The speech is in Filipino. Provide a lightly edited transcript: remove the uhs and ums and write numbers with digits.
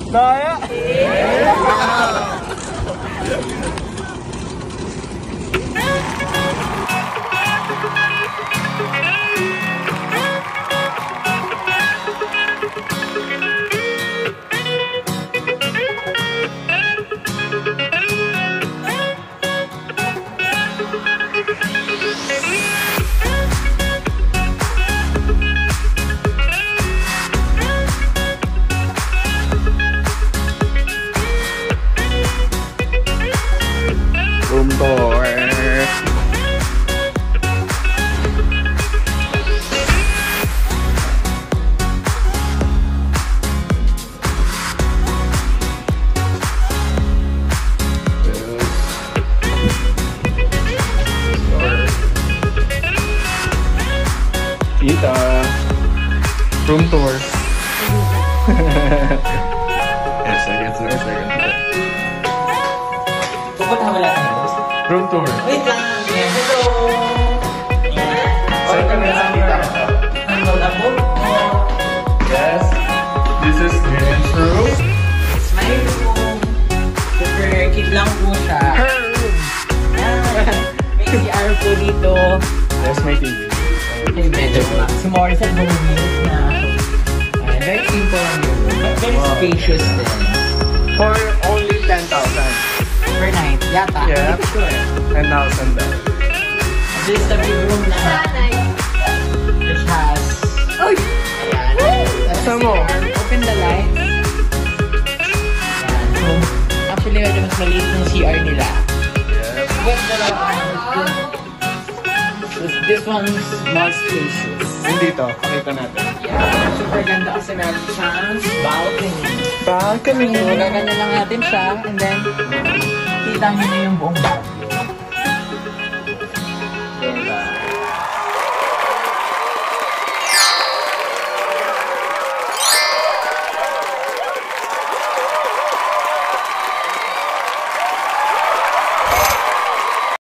Daya! Room tour. Tita. Room tour. Yes, second. Pupunta wala tayo. Room tour. Wait lang. Hello. Second is tita. Ano na po? Yes. This is Green's room. It's my room. Super cute lang po siya. Her room. May CR po dito. Yes, my TV. Ay, medyo si Morrison bumibig na. Very simple lang yun. But very spacious din. For only 10,000. Per night, yata. Yeah. Hindi ko sure. 10,000 daw. This is the big room na which has... Ay! Ayan. Saan mo? Open the lights. Ayan. So, actually, medyo mas maliit yung CR nila. Yes. But this one's more spacious. Hindi to. Pakita natin. Yeah. Super ganda kasi meron siyang balcony. Balcony. So, gaganda lang natin siya and then kita nyo na yung buong balcony.